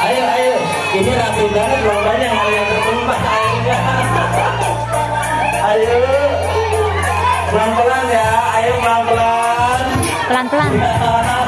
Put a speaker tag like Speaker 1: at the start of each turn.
Speaker 1: Ayo, ayo. Ini rapi banget lombanya, nggak ada yang tertumpah airnya. Ayo. Pelan-pelan ya, ayo pelan-pelan.
Speaker 2: Pelan-pelan.